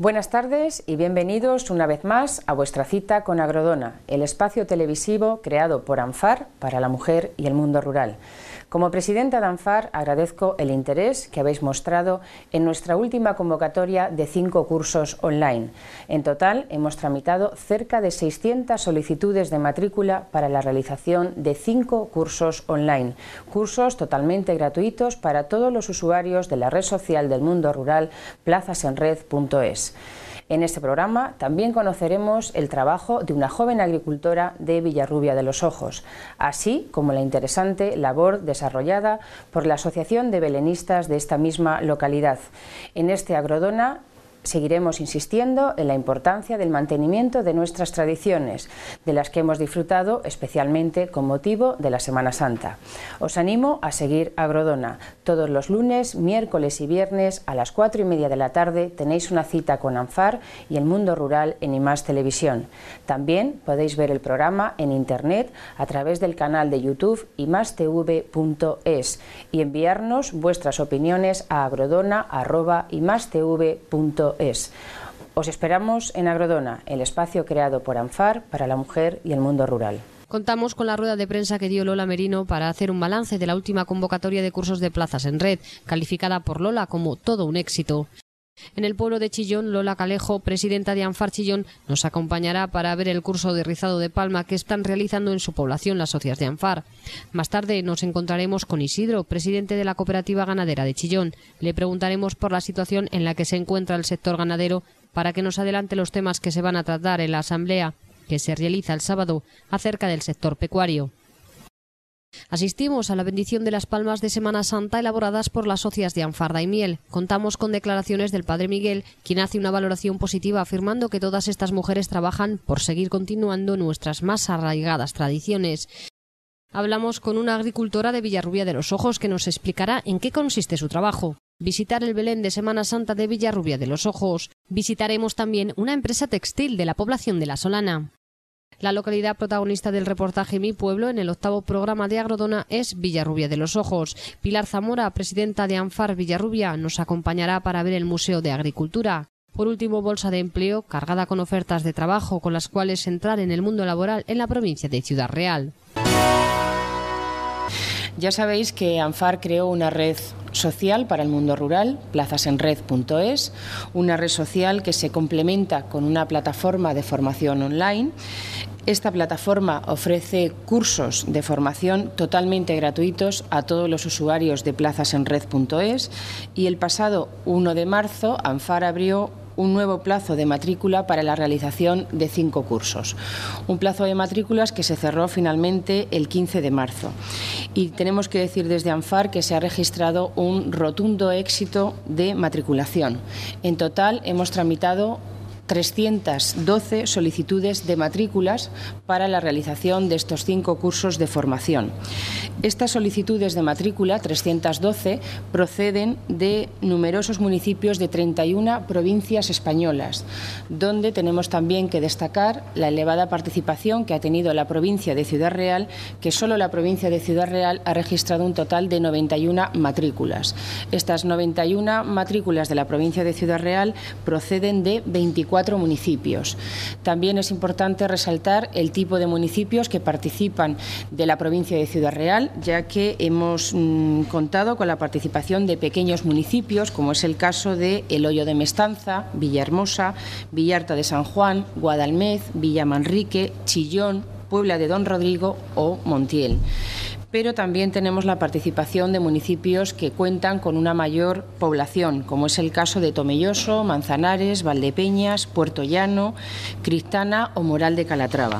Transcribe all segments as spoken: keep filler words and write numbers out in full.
Buenas tardes y bienvenidos una vez más a vuestra cita con Agrodona, el espacio televisivo creado por ANFAR para la mujer y el mundo rural. Como presidenta de ANFAR agradezco el interés que habéis mostrado en nuestra última convocatoria de cinco cursos online. En total hemos tramitado cerca de seiscientas solicitudes de matrícula para la realización de cinco cursos online, cursos totalmente gratuitos para todos los usuarios de la red social del mundo rural plazasenred punto es. En este programa también conoceremos el trabajo de una joven agricultora de Villarrubia de los Ojos, así como la interesante labor desarrollada por la Asociación de Belenistas de esta misma localidad. En este Agrodona seguiremos insistiendo en la importancia del mantenimiento de nuestras tradiciones, de las que hemos disfrutado especialmente con motivo de la Semana Santa. Os animo a seguir Agrodona. Todos los lunes, miércoles y viernes a las cuatro y media de la tarde tenéis una cita con ANFAR y el mundo rural en IMAS Televisión. También podéis ver el programa en internet a través del canal de YouTube imas te ve punto es y enviarnos vuestras opiniones a agrodona arroba imas te ve punto es. Os esperamos en Agrodona, el espacio creado por ANFAR para la mujer y el mundo rural. Contamos con la rueda de prensa que dio Lola Merino para hacer un balance de la última convocatoria de cursos de plazas en red, calificada por Lola como todo un éxito. En el pueblo de Chillón, Lola Calejo, presidenta de ANFAR Chillón, nos acompañará para ver el curso de rizado de palma que están realizando en su población las socias de ANFAR. Más tarde nos encontraremos con Isidro, presidente de la cooperativa ganadera de Chillón. Le preguntaremos por la situación en la que se encuentra el sector ganadero para que nos adelante los temas que se van a tratar en la asamblea que se realiza el sábado acerca del sector pecuario. Asistimos a la bendición de las palmas de Semana Santa elaboradas por las socias de ANFAR Daimiel. Contamos con declaraciones del padre Miguel, quien hace una valoración positiva afirmando que todas estas mujeres trabajan por seguir continuando nuestras más arraigadas tradiciones. Hablamos con una agricultora de Villarrubia de los Ojos que nos explicará en qué consiste su trabajo. Visitar el Belén de Semana Santa de Villarrubia de los Ojos. Visitaremos también una empresa textil de la población de La Solana. La localidad protagonista del reportaje Mi Pueblo en el octavo programa de Agrodona es Villarrubia de los Ojos. Pilar Zamora, presidenta de ANFAR Villarrubia, nos acompañará para ver el Museo de Agricultura. Por último, bolsa de empleo cargada con ofertas de trabajo con las cuales entrar en el mundo laboral en la provincia de Ciudad Real. Ya sabéis que ANFAR creó una red social para el mundo rural, plazasenred punto es, una red social que se complementa con una plataforma de formación online. Esta plataforma ofrece cursos de formación totalmente gratuitos a todos los usuarios de plazasenred punto es y el pasado uno de marzo ANFAR abrió un nuevo plazo de matrícula para la realización de cinco cursos. Un plazo de matrículas que se cerró finalmente el quince de marzo. Y tenemos que decir desde ANFAR que se ha registrado un rotundo éxito de matriculación. En total hemos tramitado trescientas doce solicitudes de matrículas para la realización de estos cinco cursos de formación. Estas solicitudes de matrícula, trescientas doce, proceden de numerosos municipios de treinta y una provincias españolas, donde tenemos también que destacar la elevada participación que ha tenido la provincia de Ciudad Real, que solo la provincia de Ciudad Real ha registrado un total de noventa y una matrículas. Estas noventa y una matrículas de la provincia de Ciudad Real proceden de veinticuatro municipios. También es importante resaltar el tipo de municipios que participan de la provincia de Ciudad Real, ya que hemos mmm, contado con la participación de pequeños municipios, como es el caso de El Hoyo de Mestanza, Villahermosa, Villarta de San Juan, Guadalmez, Villamanrique, Chillón, Puebla de Don Rodrigo o Montiel. Pero también tenemos la participación de municipios que cuentan con una mayor población, como es el caso de Tomelloso, Manzanares, Valdepeñas, Puerto Llano, Cristana o Moral de Calatrava.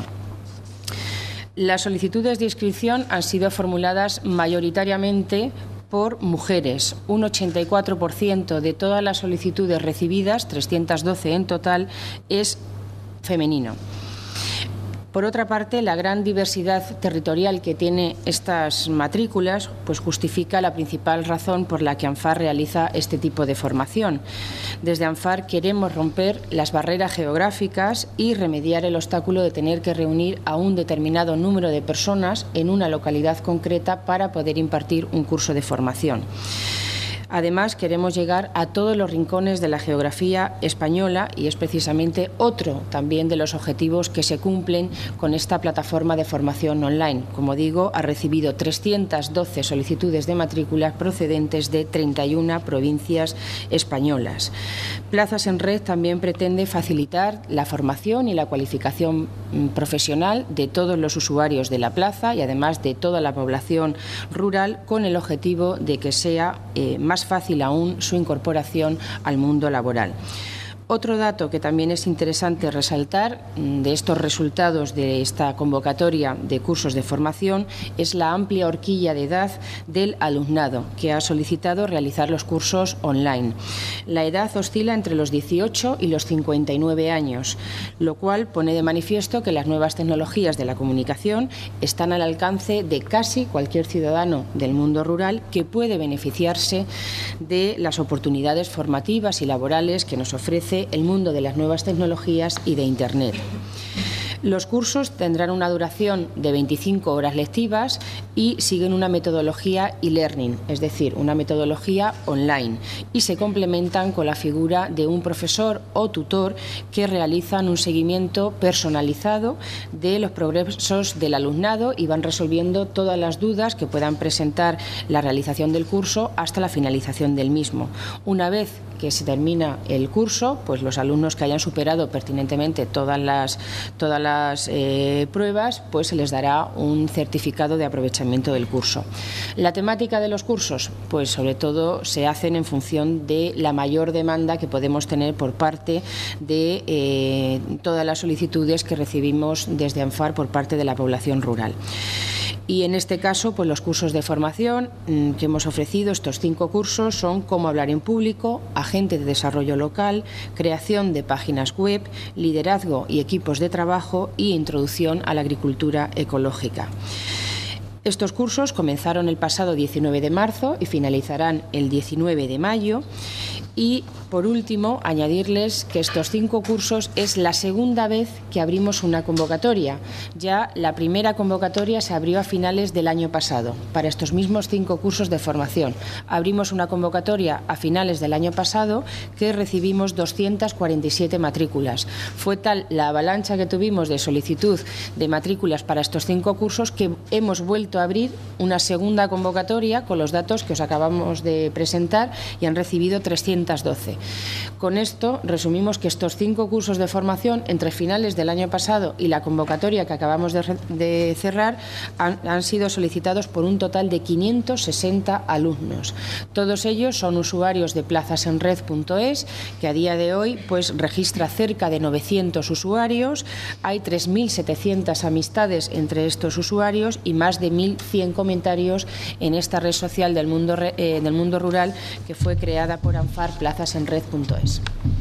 Las solicitudes de inscripción han sido formuladas mayoritariamente por mujeres. Un ochenta y cuatro por ciento de todas las solicitudes recibidas, trescientas doce en total, es femenino. Por otra parte, la gran diversidad territorial que tiene estas matrículas pues justifica la principal razón por la que ANFAR realiza este tipo de formación. Desde ANFAR queremos romper las barreras geográficas y remediar el obstáculo de tener que reunir a un determinado número de personas en una localidad concreta para poder impartir un curso de formación. Además, queremos llegar a todos los rincones de la geografía española y es precisamente otro también de los objetivos que se cumplen con esta plataforma de formación online. Como digo, ha recibido trescientas doce solicitudes de matrículas procedentes de treinta y una provincias españolas. Plazas en Red también pretende facilitar la formación y la cualificación profesional de todos los usuarios de la plaza y además de toda la población rural, con el objetivo de que sea eh, más fácil aún su incorporación al mundo laboral. Otro dato que también es interesante resaltar de estos resultados de esta convocatoria de cursos de formación es la amplia horquilla de edad del alumnado que ha solicitado realizar los cursos online. La edad oscila entre los dieciocho y los cincuenta y nueve años, lo cual pone de manifiesto que las nuevas tecnologías de la comunicación están al alcance de casi cualquier ciudadano del mundo rural que puede beneficiarse de las oportunidades formativas y laborales que nos ofrece el mundo de las nuevas tecnologías y de Internet. Los cursos tendrán una duración de veinticinco horas lectivas y siguen una metodología e-learning, es decir, una metodología online, y se complementan con la figura de un profesor o tutor que realizan un seguimiento personalizado de los progresos del alumnado y van resolviendo todas las dudas que puedan presentar la realización del curso hasta la finalización del mismo. Una vez que se termina el curso, pues los alumnos que hayan superado pertinentemente todas las, todas las eh, pruebas, pues se les dará un certificado de aprovechamiento del curso. La temática de los cursos, pues sobre todo se hacen en función de la mayor demanda que podemos tener por parte de eh, todas las solicitudes que recibimos desde ANFAR por parte de la población rural. Y en este caso, pues los cursos de formación mmm, que hemos ofrecido, estos cinco cursos, son cómo hablar en público, agente de desarrollo local, creación de páginas web, liderazgo y equipos de trabajo y introducción a la agricultura ecológica. Estos cursos comenzaron el pasado diecinueve de marzo y finalizarán el diecinueve de mayo. Y, por último, añadirles que estos cinco cursos es la segunda vez que abrimos una convocatoria. Ya la primera convocatoria se abrió a finales del año pasado para estos mismos cinco cursos de formación. Abrimos una convocatoria a finales del año pasado que recibimos doscientas cuarenta y siete matrículas. Fue tal la avalancha que tuvimos de solicitud de matrículas para estos cinco cursos que hemos vuelto a abrir una segunda convocatoria con los datos que os acabamos de presentar y han recibido trescientas doce. Con esto resumimos que estos cinco cursos de formación entre finales del año pasado y la convocatoria que acabamos de, de cerrar han, han sido solicitados por un total de quinientos sesenta alumnos. Todos ellos son usuarios de plazas en red punto es, que a día de hoy pues registra cerca de novecientos usuarios. Hay tres mil setecientas amistades entre estos usuarios y más de mil cien comentarios en esta red social del mundo, eh, del mundo rural que fue creada por ANFAR, plazas en red punto es.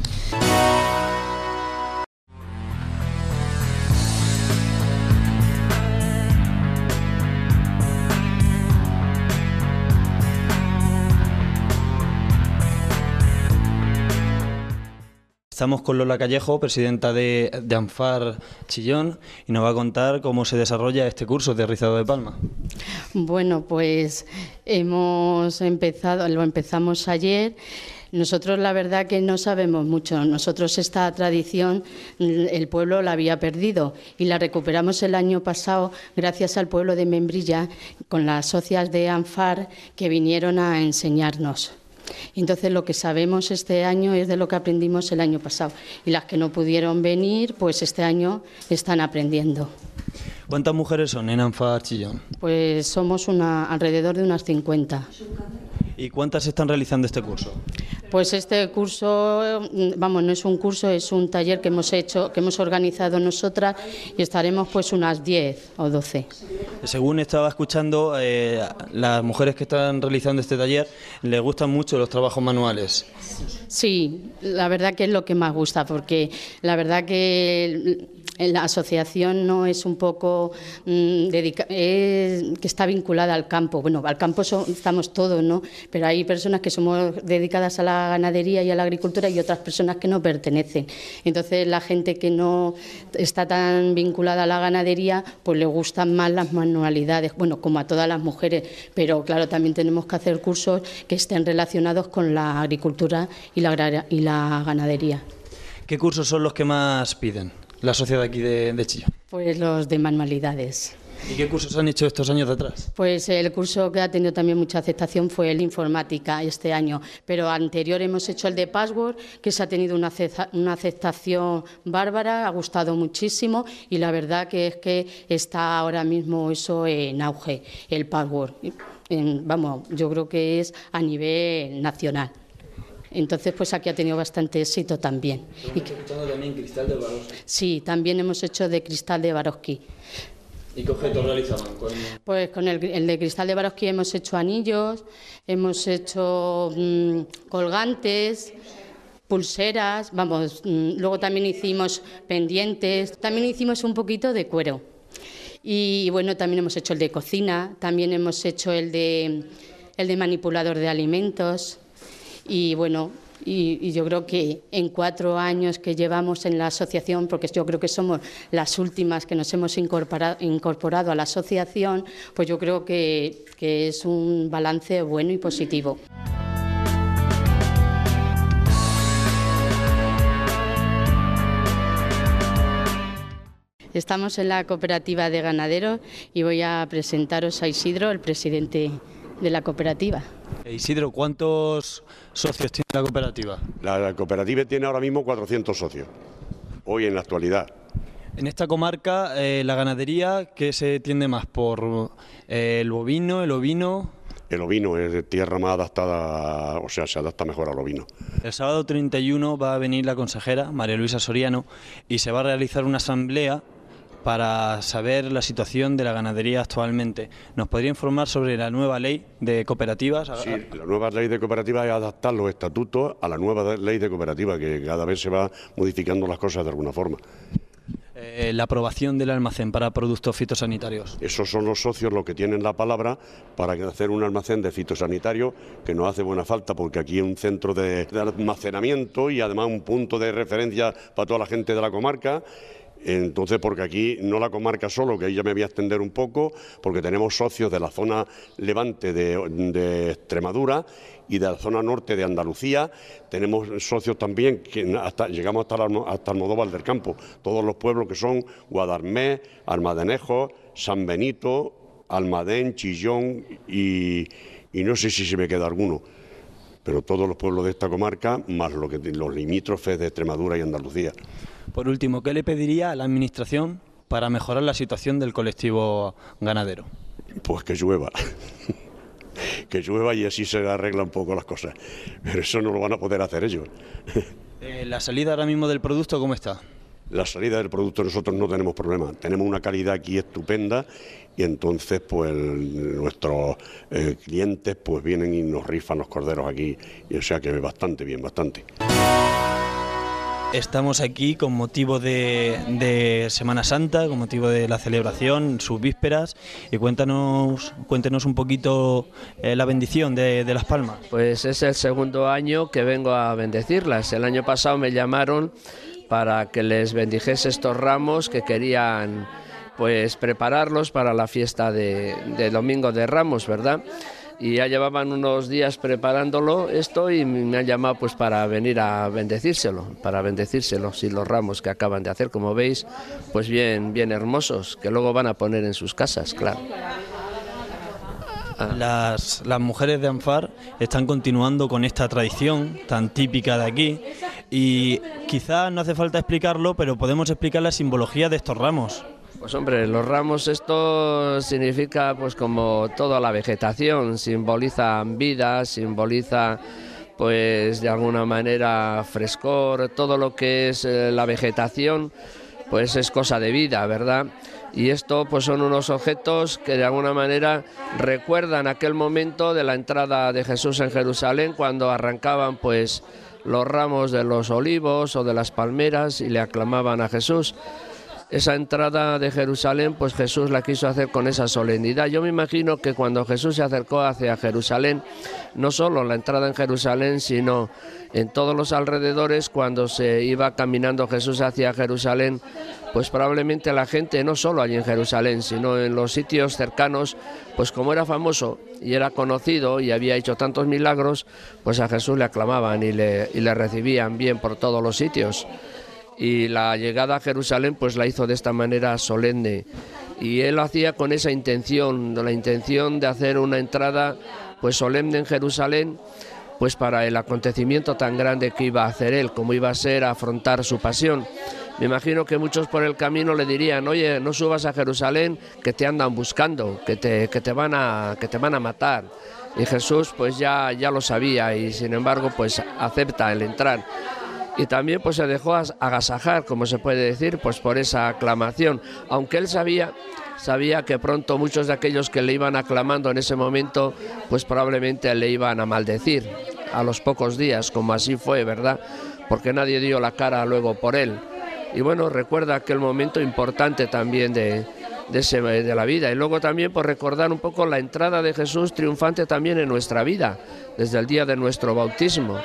Estamos con Lola Callejo, presidenta de, de ANFAR Chillón, y nos va a contar cómo se desarrolla este curso de rizado de palma. Bueno, pues hemos empezado, lo empezamos ayer. Nosotros la verdad que no sabemos mucho. Nosotros esta tradición el pueblo la había perdido y la recuperamos el año pasado gracias al pueblo de Membrilla con las socias de ANFAR que vinieron a enseñarnos. Entonces lo que sabemos este año es de lo que aprendimos el año pasado y las que no pudieron venir pues este año están aprendiendo. ¿Cuántas mujeres son en ANFAR Chillón? Pues somos una, alrededor de unas cincuenta. ¿Y cuántas están realizando este curso? Pues este curso, vamos, no es un curso, es un taller que hemos hecho, que hemos organizado nosotras y estaremos pues unas diez o doce. Según estaba escuchando, eh, las mujeres que están realizando este taller les gustan mucho los trabajos manuales. Sí, la verdad que es lo que más gusta, porque la verdad que la asociación no es un poco mmm, dedica, es, que está vinculada al campo. Bueno, al campo so, estamos todos, ¿no? Pero hay personas que somos dedicadas a la ganadería y a la agricultura y otras personas que no pertenecen. Entonces, la gente que no está tan vinculada a la ganadería, pues le gustan más las manualidades, bueno, como a todas las mujeres, pero claro, también tenemos que hacer cursos que estén relacionados con la agricultura y la, y la ganadería. ¿Qué cursos son los que más piden la sociedad aquí de, de Chillón? Pues los de manualidades. ¿Y qué cursos han hecho estos años de atrás? Pues el curso que ha tenido también mucha aceptación fue el de informática este año, pero anterior hemos hecho el de password, que se ha tenido una, una aceptación bárbara, ha gustado muchísimo y la verdad que es que está ahora mismo eso en auge, el password. En, vamos, yo creo que es a nivel nacional. Entonces, pues aquí ha tenido bastante éxito también. ¿Estamos escuchando también cristal de Swarovski? Sí, también hemos hecho de cristal de Swarovski. ¿Y qué objetos realizaban? ¿Con... Pues con el, el de cristal de Swarovski hemos hecho anillos, hemos hecho mmm, colgantes, pulseras, vamos, mmm, luego también hicimos pendientes, también hicimos un poquito de cuero. Y bueno, también hemos hecho el de cocina, también hemos hecho el de, el de manipulador de alimentos. Y bueno, y, y yo creo que en cuatro años que llevamos en la asociación, porque yo creo que somos las últimas que nos hemos incorporado, incorporado a la asociación, pues yo creo que, que es un balance bueno y positivo. Estamos en la cooperativa de ganaderos y voy a presentaros a Isidro, el presidente de la cooperativa. Isidro, ¿cuántos socios tiene la cooperativa? La, la cooperativa tiene ahora mismo cuatrocientos socios, hoy en la actualidad. En esta comarca, eh, la ganadería, ¿qué se tiende más? ¿Por eh, el bovino, el ovino? El ovino es tierra más adaptada, o sea, se adapta mejor al ovino. El sábado treinta y uno va a venir la consejera, María Luisa Soriano, y se va a realizar una asamblea para saber la situación de la ganadería actualmente. ¿Nos podría informar sobre la nueva ley de cooperativas? Sí, la nueva ley de cooperativas es adaptar los estatutos a la nueva ley de cooperativas, que cada vez se va modificando las cosas de alguna forma. Eh, la aprobación del almacén para productos fitosanitarios. Esos son los socios los que tienen la palabra para hacer un almacén de fitosanitarios, que nos hace buena falta porque aquí es un centro de, de almacenamiento y además un punto de referencia para toda la gente de la comarca. Entonces, porque aquí no la comarca solo, que ahí ya me voy a extender un poco, porque tenemos socios de la zona levante de, de Extremadura y de la zona norte de Andalucía. Tenemos socios también que hasta, llegamos hasta, la, hasta Almodóvar del Campo, todos los pueblos que son Guadarmés, Almadenejo, San Benito, Almadén, Chillón y, y no sé si se me queda alguno, pero todos los pueblos de esta comarca, más lo que, los limítrofes de Extremadura y Andalucía. Por último, ¿qué le pediría a la Administración para mejorar la situación del colectivo ganadero? Pues que llueva, que llueva y así se arreglan un poco las cosas, pero eso no lo van a poder hacer ellos. Eh, ¿La salida ahora mismo del producto cómo está? La salida del producto nosotros no tenemos problema, tenemos una calidad aquí estupenda y entonces pues nuestros eh, clientes pues vienen y nos rifan los corderos aquí, y o sea que bastante bien, bastante. Estamos aquí con motivo de, de Semana Santa, con motivo de la celebración, sus vísperas, y cuéntanos, cuéntenos un poquito eh, la bendición de, de Las Palmas. Pues es el segundo año que vengo a bendecirlas. El año pasado me llamaron para que les bendijese estos ramos que querían pues prepararlos para la fiesta de, de Domingo de Ramos, ¿verdad? Y ya llevaban unos días preparándolo esto y me han llamado pues para venir a bendecírselo, para bendecírselos y los ramos que acaban de hacer, como veis, pues bien, bien hermosos, que luego van a poner en sus casas, claro. Las, las mujeres de Anfar están continuando con esta tradición tan típica de aquí y quizás no hace falta explicarlo, pero podemos explicar la simbología de estos ramos. Pues hombre, los ramos esto significa pues como toda la vegetación, simbolizan vida, simboliza pues de alguna manera frescor, todo lo que es eh, la vegetación pues es cosa de vida, ¿verdad? Y esto pues son unos objetos que de alguna manera recuerdan aquel momento de la entrada de Jesús en Jerusalén, cuando arrancaban pues los ramos de los olivos o de las palmeras y le aclamaban a Jesús. esa entrada de Jerusalén, pues Jesús la quiso hacer con esa solemnidad. Yo me imagino que cuando Jesús se acercó hacia Jerusalén, no solo la entrada en Jerusalén, sino en todos los alrededores, cuando se iba caminando Jesús hacia Jerusalén, pues probablemente la gente, no solo allí en Jerusalén, sino en los sitios cercanos, pues como era famoso y era conocido y había hecho tantos milagros, pues a Jesús le aclamaban y le, y le recibían bien por todos los sitios. Y la llegada a Jerusalén pues la hizo de esta manera solemne, y él lo hacía con esa intención, la intención de hacer una entrada pues solemne en Jerusalén, pues para el acontecimiento tan grande que iba a hacer él, como iba a ser afrontar su pasión. Me imagino que muchos por el camino le dirían: oye, no subas a Jerusalén, que te andan buscando, que te, que te van a, que te van a matar. Y Jesús pues ya, ya lo sabía, y sin embargo pues acepta el entrar. Y también pues se dejó agasajar, como se puede decir, pues por esa aclamación, aunque él sabía, sabía que pronto muchos de aquellos que le iban aclamando en ese momento, pues probablemente le iban a maldecir a los pocos días, como así fue, ¿verdad? Porque nadie dio la cara luego por él. Y bueno, recuerda aquel momento importante también de, de, ese, de la vida. Y luego también por recordar un poco la entrada de Jesús triunfante también en nuestra vida, desde el día de nuestro bautismo.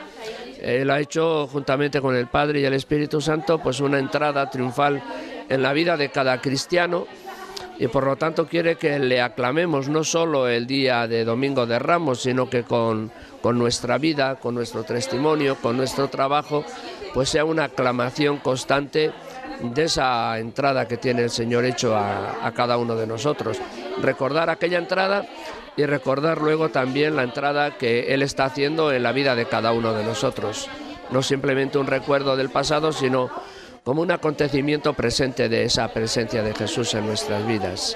Él ha hecho, juntamente con el Padre y el Espíritu Santo, pues una entrada triunfal en la vida de cada cristiano, y por lo tanto quiere que le aclamemos no solo el día de Domingo de Ramos, sino que con, con nuestra vida, con nuestro testimonio, con nuestro trabajo, pues sea una aclamación constante de esa entrada que tiene el Señor hecho a, a cada uno de nosotros. Recordar aquella entrada y recordar luego también la entrada que Él está haciendo en la vida de cada uno de nosotros. No simplemente un recuerdo del pasado, sino como un acontecimiento presente de esa presencia de Jesús en nuestras vidas.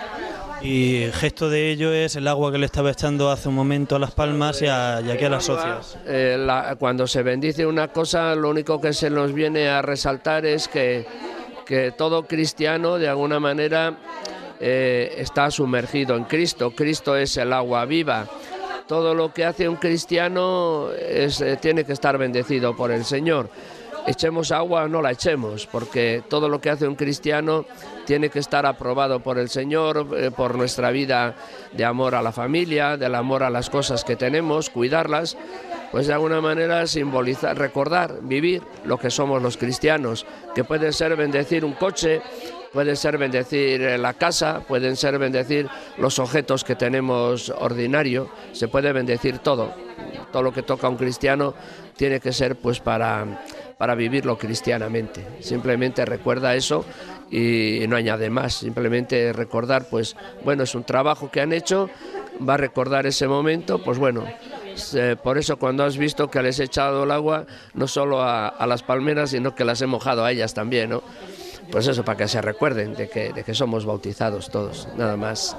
Y gesto de ello es el agua que le estaba echando hace un momento a las palmas y, a, y aquí a las socias. Eh, la, cuando se bendice una cosa, lo único que se nos viene a resaltar es que, que todo cristiano de alguna manera eh, está sumergido en Cristo. Cristo es el agua viva. Todo lo que hace un cristiano es, eh, tiene que estar bendecido por el Señor. Echemos agua o no la echemos, porque todo lo que hace un cristiano tiene que estar aprobado por el Señor, eh, por nuestra vida de amor a la familia, del amor a las cosas que tenemos, cuidarlas, pues de alguna manera simbolizar, recordar, vivir lo que somos los cristianos, que puede ser bendecir un coche, puede ser bendecir la casa, pueden ser bendecir los objetos que tenemos ordinario, se puede bendecir todo. Todo lo que toca a un cristiano tiene que ser pues para, para vivirlo cristianamente. Simplemente recuerda eso y no añade más. Simplemente recordar, pues bueno, es un trabajo que han hecho, va a recordar ese momento, pues bueno. Por eso cuando has visto que les he echado el agua, no solo a, a las palmeras, sino que las he mojado a ellas también, ¿no? Pues eso, para que se recuerden de que, de que somos bautizados todos, nada más.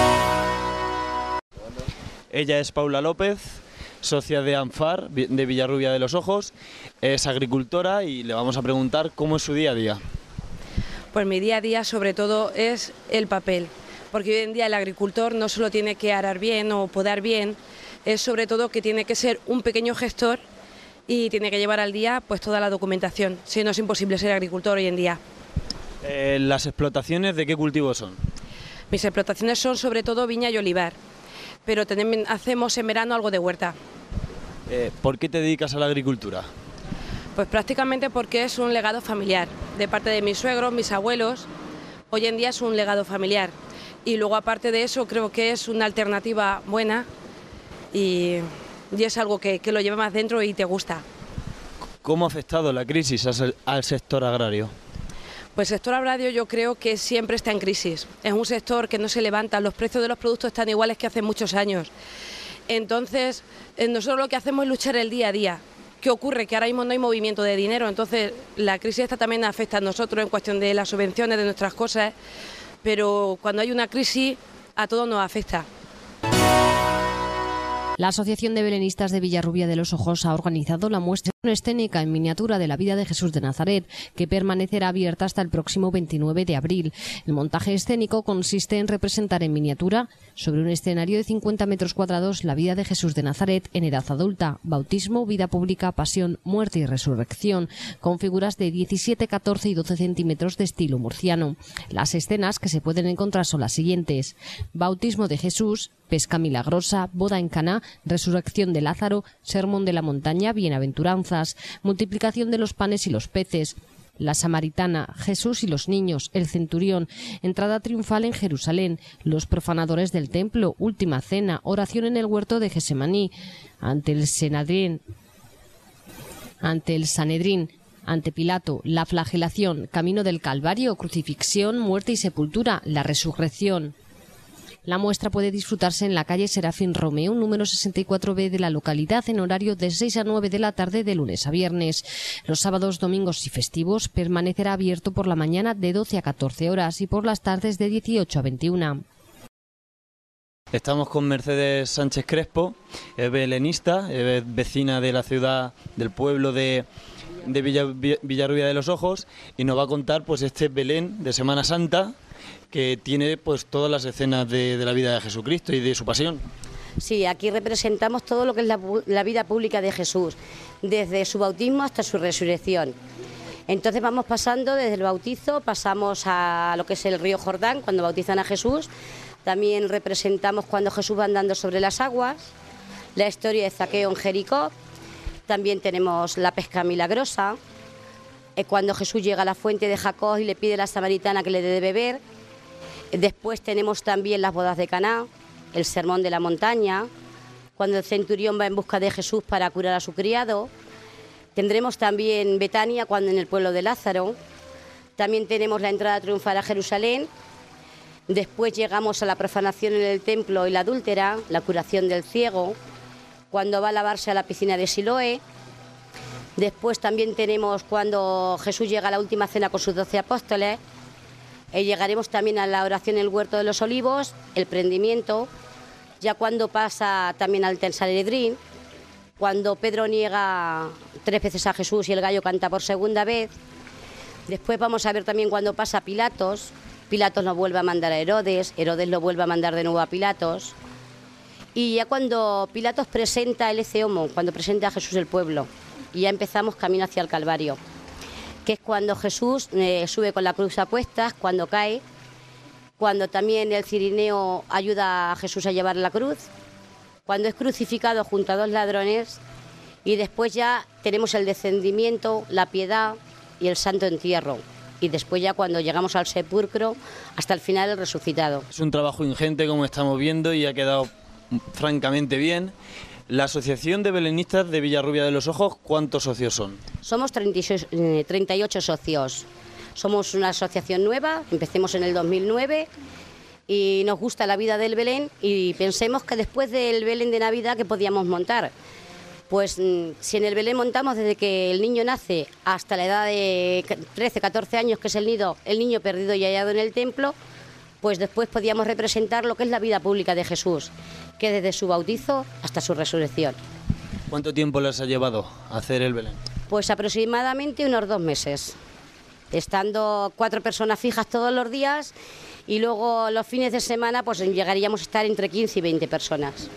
Ella es Paula López, socia de ANFAR, de Villarrubia de los Ojos, es agricultora y le vamos a preguntar cómo es su día a día. Pues mi día a día sobre todo es el papel, porque hoy en día el agricultor no solo tiene que arar bien o podar bien, es sobre todo que tiene que ser un pequeño gestor y tiene que llevar al día pues toda la documentación, si no es imposible ser agricultor hoy en día. Eh, ¿Las explotaciones de qué cultivos son? Mis explotaciones son sobre todo viña y olivar, pero también hacemos en verano algo de huerta. Eh, ¿Por qué te dedicas a la agricultura? Pues prácticamente porque es un legado familiar, de parte de mis suegros, mis abuelos, hoy en día es un legado familiar. Y luego aparte de eso creo que es una alternativa buena y, y es algo que, que lo lleva más dentro y te gusta. ¿Cómo ha afectado la crisis al sector agrario? Pues el sector agrario yo creo que siempre está en crisis. Es un sector que no se levanta, los precios de los productos están iguales que hace muchos años. Entonces, nosotros lo que hacemos es luchar el día a día. ¿Qué ocurre? Que ahora mismo no hay movimiento de dinero, entonces la crisis esta también afecta a nosotros en cuestión de las subvenciones, de nuestras cosas, pero cuando hay una crisis a todos nos afecta. La Asociación de Belenistas de Villarrubia de los Ojos ha organizado la muestra escénica en miniatura de la vida de Jesús de Nazaret, que permanecerá abierta hasta el próximo veintinueve de abril. El montaje escénico consiste en representar en miniatura, sobre un escenario de cincuenta metros cuadrados, la vida de Jesús de Nazaret en edad adulta, bautismo, vida pública, pasión, muerte y resurrección, con figuras de diecisiete, catorce y doce centímetros de estilo murciano. Las escenas que se pueden encontrar son las siguientes: bautismo de Jesús, pesca milagrosa, boda en Caná, resurrección de Lázaro, sermón de la montaña, bienaventuranzas, multiplicación de los panes y los peces, la samaritana, Jesús y los niños, el centurión, entrada triunfal en Jerusalén, los profanadores del templo, última cena, oración en el huerto de Gesemaní, ante el Sanedrín, ante el Sanedrín, ante Pilato, la flagelación, camino del Calvario, crucifixión, muerte y sepultura, la resurrección. La muestra puede disfrutarse en la calle Serafín Romeo, número sesenta y cuatro B de la localidad, en horario de seis a nueve de la tarde de lunes a viernes. Los sábados, domingos y festivos permanecerá abierto por la mañana de doce a catorce horas y por las tardes de dieciocho a veintiuna. Estamos con Mercedes Sánchez Crespo, es belenista, es vecina de la ciudad, del pueblo de, de Villa, Villarrubia de los Ojos, y nos va a contar pues este Belén de Semana Santa, que tiene pues todas las escenas de, de la vida de Jesucristo y de su pasión. Sí, aquí representamos todo lo que es la, la vida pública de Jesús, desde su bautismo hasta su resurrección. Entonces vamos pasando desde el bautizo, pasamos a lo que es el río Jordán, cuando bautizan a Jesús. También representamos cuando Jesús va andando sobre las aguas, la historia de Zaqueo en Jericó. También tenemos la pesca milagrosa, eh, cuando Jesús llega a la fuente de Jacob y le pide a la samaritana que le dé de beber. Después tenemos también las bodas de Caná, el sermón de la montaña, cuando el centurión va en busca de Jesús para curar a su criado. Tendremos también Betania, cuando en el pueblo de Lázaro. También tenemos la entrada triunfal a Jerusalén. Después llegamos a la profanación en el templo y la adúltera, la curación del ciego, cuando va a lavarse a la piscina de Siloé. Después también tenemos cuando Jesús llega a la última cena con sus doce apóstoles. Eh, llegaremos también a la oración en el huerto de los olivos, el prendimiento, ya cuando pasa también al Sanedrín, cuando Pedro niega tres veces a Jesús y el gallo canta por segunda vez. Después vamos a ver también cuando pasa Pilatos, Pilatos lo vuelve a mandar a Herodes, Herodes lo vuelve a mandar de nuevo a Pilatos. Y ya cuando Pilatos presenta el ece homo, cuando presenta a Jesús el pueblo, y ya empezamos camino hacia el Calvario, que es cuando Jesús eh, sube con la cruz a cuestas, cuando cae, cuando también el cirineo ayuda a Jesús a llevar la cruz, cuando es crucificado junto a dos ladrones, y después ya tenemos el descendimiento, la piedad y el santo entierro, y después ya cuando llegamos al sepulcro, hasta el final el resucitado. Es un trabajo ingente, como estamos viendo, y ha quedado francamente bien. La Asociación de Belenistas de Villarrubia de los Ojos, ¿cuántos socios son? Somos treinta y seis, eh, treinta y ocho socios. Somos una asociación nueva, empecemos en el dos mil nueve y nos gusta la vida del Belén y pensemos que después del Belén de Navidad, ¿qué podíamos montar? Pues si en el Belén montamos desde que el niño nace hasta la edad de trece, catorce años, que es el nido, el niño perdido y hallado en el templo, pues después podíamos representar lo que es la vida pública de Jesús, que desde su bautizo hasta su resurrección. ¿Cuánto tiempo les ha llevado a hacer el Belén? Pues aproximadamente unos dos meses, estando cuatro personas fijas todos los días y luego los fines de semana pues llegaríamos a estar entre quince y veinte personas.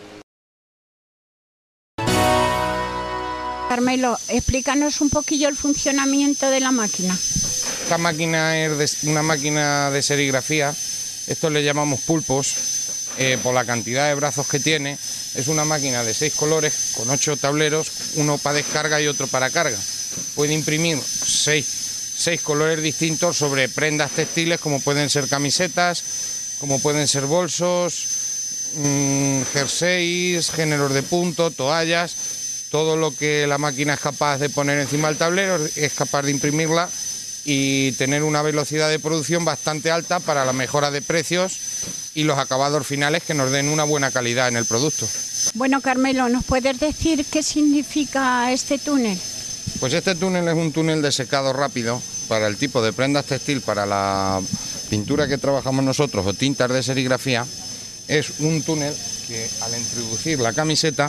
Carmelo, explícanos un poquillo el funcionamiento de la máquina. Esta máquina es de, una máquina de serigrafía, esto le llamamos pulpos, eh, por la cantidad de brazos que tiene. Es una máquina de seis colores con ocho tableros, uno para descarga y otro para carga. Puede imprimir seis, seis colores distintos sobre prendas textiles como pueden ser camisetas, como pueden ser bolsos, mmm, jerseys, géneros de punto, toallas. Todo lo que la máquina es capaz de poner encima del tablero es capaz de imprimirla y tener una velocidad de producción bastante alta para la mejora de precios y los acabados finales que nos den una buena calidad en el producto. Bueno, Carmelo, ¿nos puedes decir qué significa este túnel? Pues este túnel es un túnel de secado rápido para el tipo de prendas textil, para la pintura que trabajamos nosotros o tintas de serigrafía. Es un túnel que al introducir la camiseta,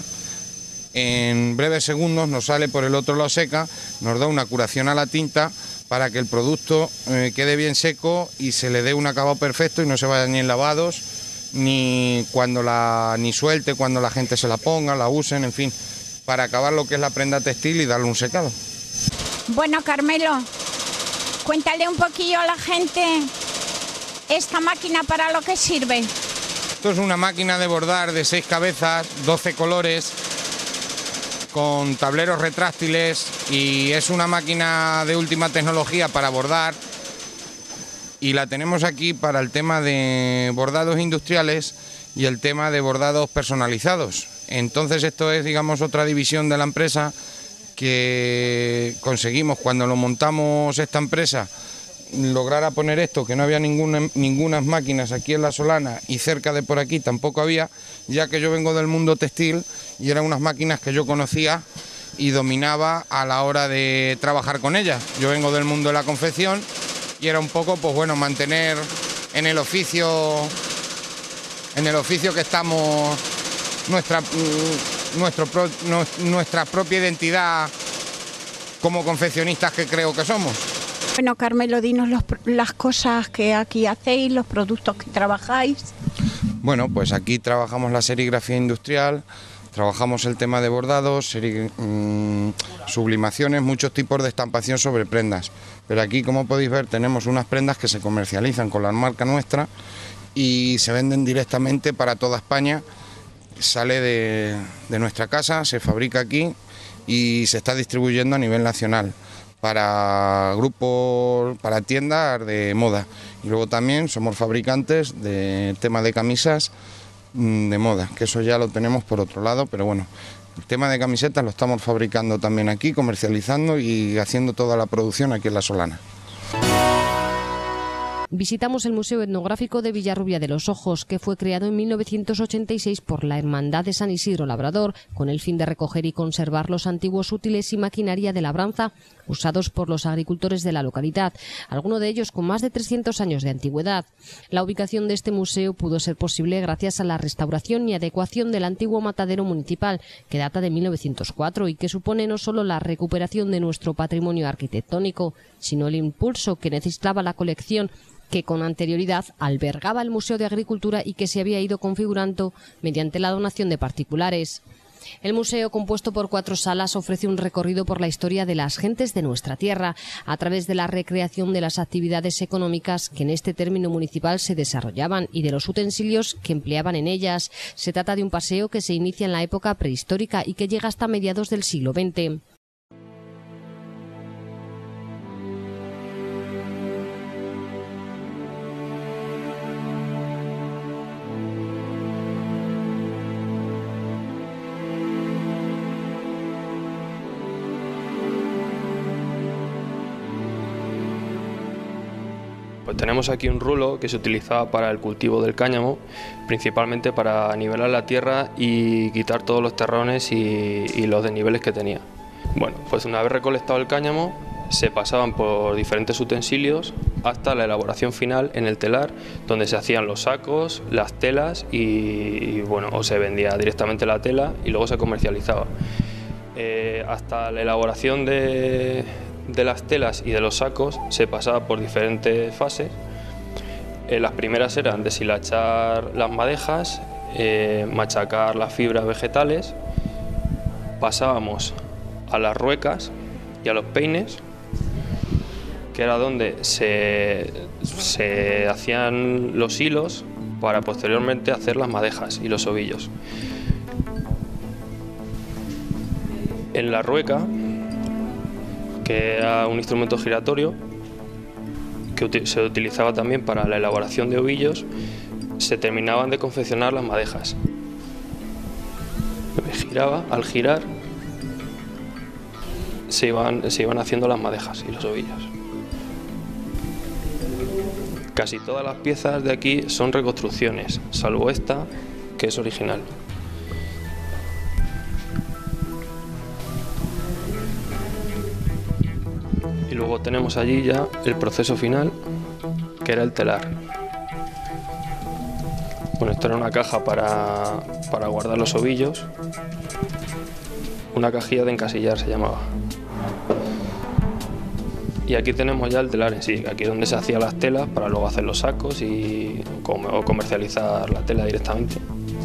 en breves segundos nos sale por el otro lado seca, nos da una curación a la tinta para que el producto eh, quede bien seco y se le dé un acabado perfecto y no se vaya ni en lavados, ni cuando la ni suelte, cuando la gente se la ponga, la usen, en fin, para acabar lo que es la prenda textil y darle un secado. Bueno, Carmelo, cuéntale un poquillo a la gente esta máquina para lo que sirve. Esto es una máquina de bordar de seis cabezas, doce colores, con tableros retráctiles, y es una máquina de última tecnología para bordar, y la tenemos aquí para el tema de bordados industriales y el tema de bordados personalizados. Entonces esto es, digamos, otra división de la empresa que conseguimos cuando lo montamos esta empresa, lograr a poner esto, que no había ninguna, ninguna máquinas aquí en La Solana, y cerca de por aquí tampoco había, ya que yo vengo del mundo textil y eran unas máquinas que yo conocía y dominaba a la hora de trabajar con ellas. Yo vengo del mundo de la confección y era un poco, pues bueno, mantener en el oficio, en el oficio que estamos, nuestra, nuestro, nuestra propia identidad como confeccionistas que creo que somos. Bueno, Carmelo, dinos los, las cosas que aquí hacéis, los productos que trabajáis. Bueno, pues aquí trabajamos la serigrafía industrial, trabajamos el tema de bordados, seri, mmm, sublimaciones, muchos tipos de estampación sobre prendas. Pero aquí, como podéis ver, tenemos unas prendas que se comercializan con la marca nuestra y se venden directamente para toda España. Sale de, de nuestra casa, se fabrica aquí y se está distribuyendo a nivel nacional para grupos, para tiendas de moda. Y luego también somos fabricantes de tema de camisas de moda, que eso ya lo tenemos por otro lado, pero bueno, el tema de camisetas lo estamos fabricando también aquí, comercializando y haciendo toda la producción aquí en La Solana. Visitamos el Museo Etnográfico de Villarrubia de los Ojos, que fue creado en mil novecientos ochenta y seis por la Hermandad de San Isidro Labrador, con el fin de recoger y conservar los antiguos útiles y maquinaria de labranza usados por los agricultores de la localidad, algunos de ellos con más de trescientos años de antigüedad. La ubicación de este museo pudo ser posible gracias a la restauración y adecuación del antiguo matadero municipal, que data de mil novecientos cuatro y que supone no solo la recuperación de nuestro patrimonio arquitectónico, sino el impulso que necesitaba la colección que con anterioridad albergaba el Museo de Agricultura y que se había ido configurando mediante la donación de particulares. El museo, compuesto por cuatro salas, ofrece un recorrido por la historia de las gentes de nuestra tierra, a través de la recreación de las actividades económicas que en este término municipal se desarrollaban y de los utensilios que empleaban en ellas. Se trata de un paseo que se inicia en la época prehistórica y que llega hasta mediados del siglo veinte. Pues tenemos aquí un rulo que se utilizaba para el cultivo del cáñamo, principalmente para nivelar la tierra y quitar todos los terrones y, y los desniveles que tenía. Bueno, pues una vez recolectado el cáñamo, se pasaban por diferentes utensilios hasta la elaboración final en el telar, donde se hacían los sacos, las telas y, y bueno, o se vendía directamente la tela y luego se comercializaba. Eh, hasta la elaboración de... de las telas y de los sacos se pasaba por diferentes fases. Eh, las primeras eran deshilachar las madejas, eh, machacar las fibras vegetales, pasábamos a las ruecas y a los peines, que era donde se, se hacían los hilos para posteriormente hacer las madejas y los ovillos. En la rueca, que era un instrumento giratorio que se utilizaba también para la elaboración de ovillos, se terminaban de confeccionar las madejas. Giraba, al girar se iban, se iban haciendo las madejas y los ovillos. Casi todas las piezas de aquí son reconstrucciones, salvo esta, que es original. Y luego tenemos allí ya el proceso final, que era el telar. Bueno, esto era una caja para, para guardar los ovillos, una cajilla de encasillar se llamaba. Y aquí tenemos ya el telar en sí, aquí es donde se hacían las telas para luego hacer los sacos y o comercializar la tela directamente.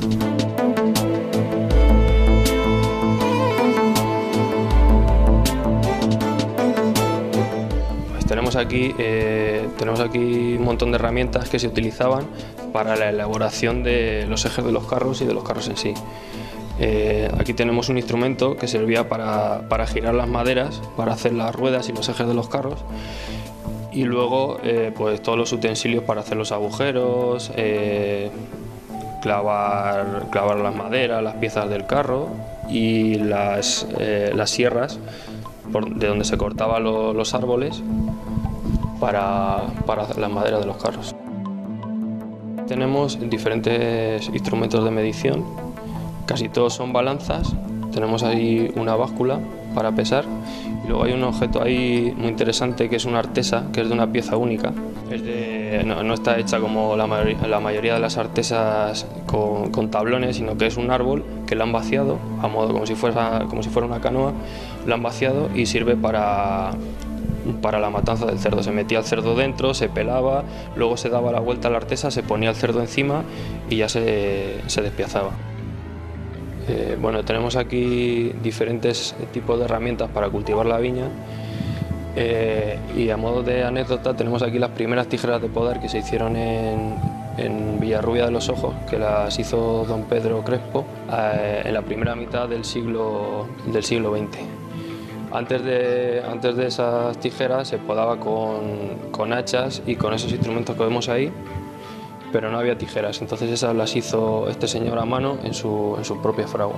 Pues tenemos aquí, eh, tenemos aquí un montón de herramientas que se utilizaban para la elaboración de los ejes de los carros y de los carros en sí. Eh, aquí tenemos un instrumento que servía para, para girar las maderas, para hacer las ruedas y los ejes de los carros, y luego eh, pues todos los utensilios para hacer los agujeros, eh, clavar, clavar las maderas, las piezas del carro y las, eh, las sierras por, de donde se cortaban lo, los árboles para, para hacer las maderas de los carros. Tenemos diferentes instrumentos de medición. Casi todos son balanzas, tenemos ahí una báscula para pesar y luego hay un objeto ahí muy interesante que es una artesa, que es de una pieza única. Es de, no, no está hecha como la, mayoría, la mayoría de las artesas con, con tablones, sino que es un árbol que lo han vaciado, a modo como si fuera, como si fuera una canoa, lo han vaciado y sirve para, para la matanza del cerdo. Se metía el cerdo dentro, se pelaba, luego se daba la vuelta a la artesa, se ponía el cerdo encima y ya se, se despiazaba. Eh, bueno, tenemos aquí diferentes tipos de herramientas para cultivar la viña eh, y a modo de anécdota tenemos aquí las primeras tijeras de podar que se hicieron en, en Villarrubia de los Ojos, que las hizo don Pedro Crespo eh, en la primera mitad del siglo, del siglo veinte. Antes de, antes de esas tijeras se podaba con, con hachas y con esos instrumentos que vemos ahí, pero no había tijeras, entonces esas las hizo este señor a mano en su, en su propia fragua.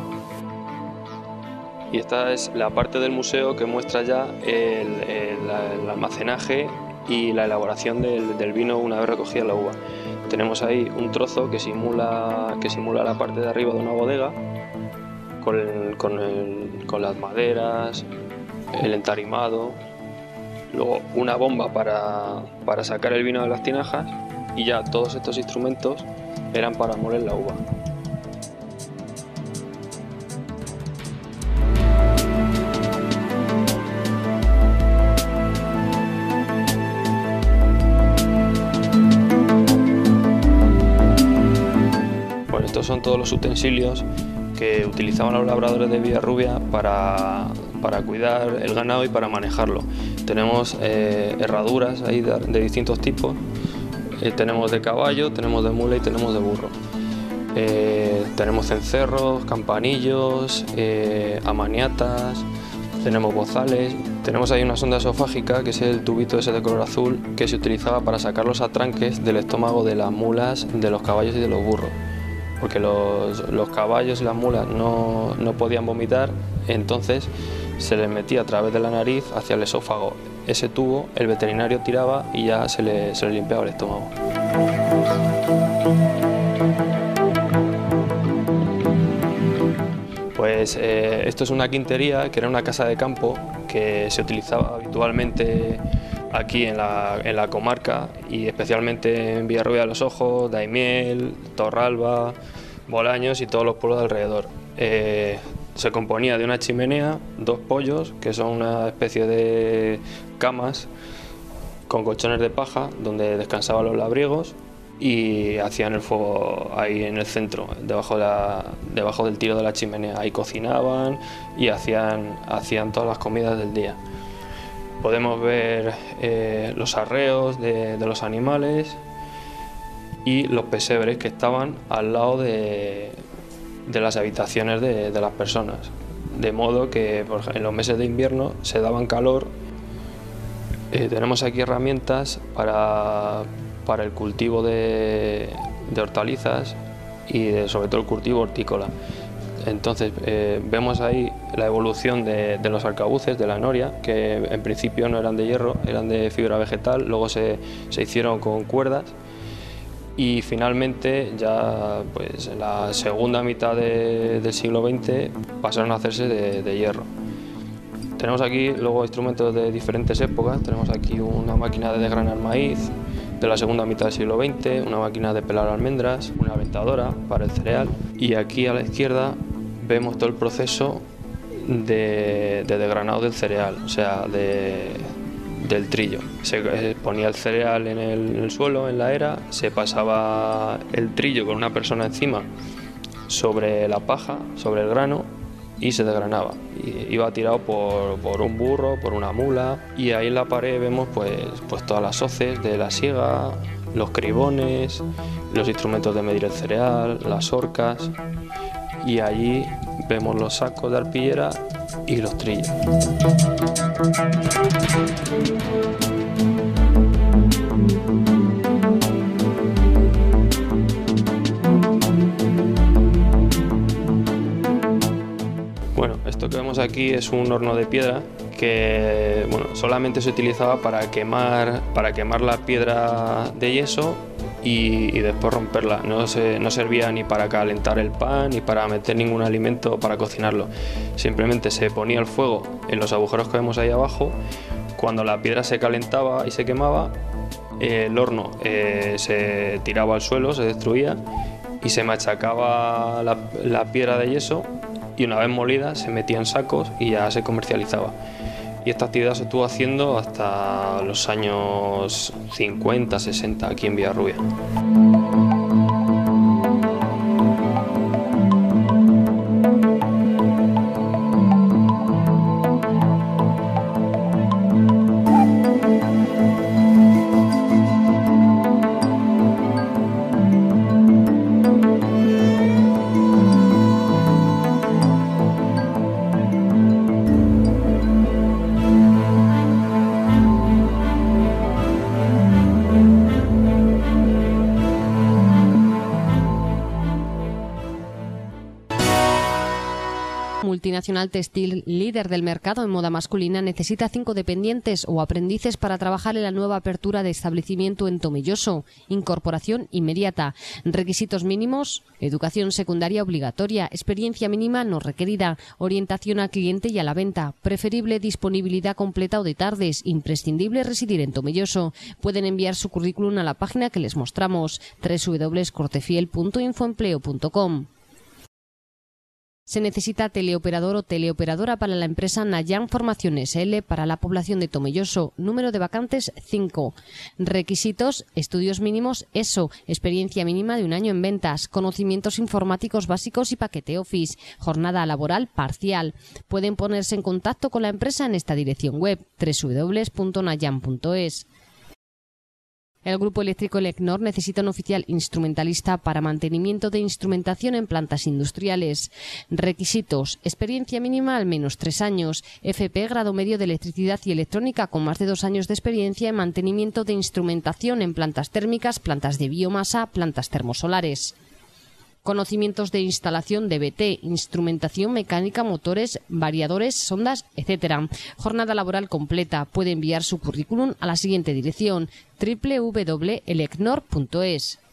Y esta es la parte del museo que muestra ya el, el, el almacenaje y la elaboración del, del vino una vez recogida la uva. Tenemos ahí un trozo que simula, que simula la parte de arriba de una bodega, con, el, con, el, con las maderas, el entarimado, luego una bomba para, para sacar el vino de las tinajas, y ya todos estos instrumentos eran para moler la uva. Bueno, estos son todos los utensilios que utilizaban los labradores de Villarrubia para, para cuidar el ganado y para manejarlo. Tenemos eh, herraduras ahí de, de distintos tipos. Eh, tenemos de caballo, tenemos de mula y tenemos de burro. Eh, tenemos cencerros, campanillos, eh, amaniatas, tenemos bozales. Tenemos ahí una sonda esofágica, que es el tubito ese de color azul, que se utilizaba para sacar los atranques del estómago de las mulas, de los caballos y de los burros. Porque los, los caballos y las mulas no, no podían vomitar, entonces se les metía a través de la nariz hacia el esófago ese tubo, el veterinario tiraba y ya se le, se le limpiaba el estómago. Pues eh, esto es una quintería, que era una casa de campo que se utilizaba habitualmente aquí en la, en la comarca y especialmente en Villarrubia de los Ojos, Daimiel, Torralba, Bolaños y todos los pueblos de alrededor. Eh, se componía de una chimenea, dos pollos, que son una especie de camas con colchones de paja donde descansaban los labriegos y hacían el fuego ahí en el centro, debajo, de la, debajo del tiro de la chimenea. Ahí cocinaban y hacían, hacían todas las comidas del día. Podemos ver eh, los arreos de, de los animales y los pesebres que estaban al lado de, de las habitaciones de, de las personas. De modo que por ejemplo, en los meses de invierno se daban calor. Eh, tenemos aquí herramientas para, para el cultivo de, de hortalizas y de, sobre todo el cultivo hortícola. Entonces eh, vemos ahí la evolución de, de los arcabuces de la noria, que en principio no eran de hierro, eran de fibra vegetal, luego se, se hicieron con cuerdas y finalmente ya pues, en la segunda mitad de, del siglo veinte pasaron a hacerse de, de hierro. Tenemos aquí luego instrumentos de diferentes épocas, tenemos aquí una máquina de desgranar maíz, de la segunda mitad del siglo veinte, una máquina de pelar almendras, una aventadora para el cereal, y aquí a la izquierda vemos todo el proceso de, de desgranado del cereal, o sea, de, del trillo. Se ponía el cereal en el, en el suelo, en la era, se pasaba el trillo con una persona encima sobre la paja, sobre el grano, y se desgranaba. Y iba tirado por, por un burro, por una mula, y ahí en la pared vemos pues, pues todas las hoces de la siega, los cribones, los instrumentos de medir el cereal, las horcas, y allí vemos los sacos de arpillera y los trillos. Bueno, esto que vemos aquí es un horno de piedra que bueno, solamente se utilizaba para quemar, para quemar la piedra de yeso y, y después romperla. No, se, no servía ni para calentar el pan ni para meter ningún alimento para cocinarlo. Simplemente se ponía el fuego en los agujeros que vemos ahí abajo. Cuando la piedra se calentaba y se quemaba, eh, el horno eh, se tiraba al suelo, se destruía y se machacaba la, la piedra de yeso, y una vez molida se metía en sacos y ya se comercializaba. Y esta actividad se estuvo haciendo hasta los años cincuenta, sesenta aquí en Villarrubia. Multinacional textil líder del mercado en moda masculina necesita cinco dependientes o aprendices para trabajar en la nueva apertura de establecimiento en Tomelloso. Incorporación inmediata. Requisitos mínimos: educación secundaria obligatoria, experiencia mínima no requerida, orientación al cliente y a la venta, preferible disponibilidad completa o de tardes, imprescindible residir en Tomelloso. Pueden enviar su currículum a la página que les mostramos, doble u doble u doble u punto cortefiel punto infoempleo punto com. Se necesita teleoperador o teleoperadora para la empresa Nayan Formaciones L para la población de Tomelloso. Número de vacantes cinco. Requisitos: estudios mínimos E S O, experiencia mínima de un año en ventas, conocimientos informáticos básicos y paquete Office, jornada laboral parcial. Pueden ponerse en contacto con la empresa en esta dirección web, doble u doble u doble u punto nayan punto es. El Grupo Eléctrico Elecnor necesita un oficial instrumentalista para mantenimiento de instrumentación en plantas industriales. Requisitos: experiencia mínima al menos tres años, F P grado medio de electricidad y electrónica con más de dos años de experiencia en mantenimiento de instrumentación en plantas térmicas, plantas de biomasa, plantas termosolares. Conocimientos de instalación de B T, instrumentación mecánica, motores, variadores, sondas, etcétera. Jornada laboral completa. Puede enviar su currículum a la siguiente dirección: doble u doble u doble u punto elecnor punto es.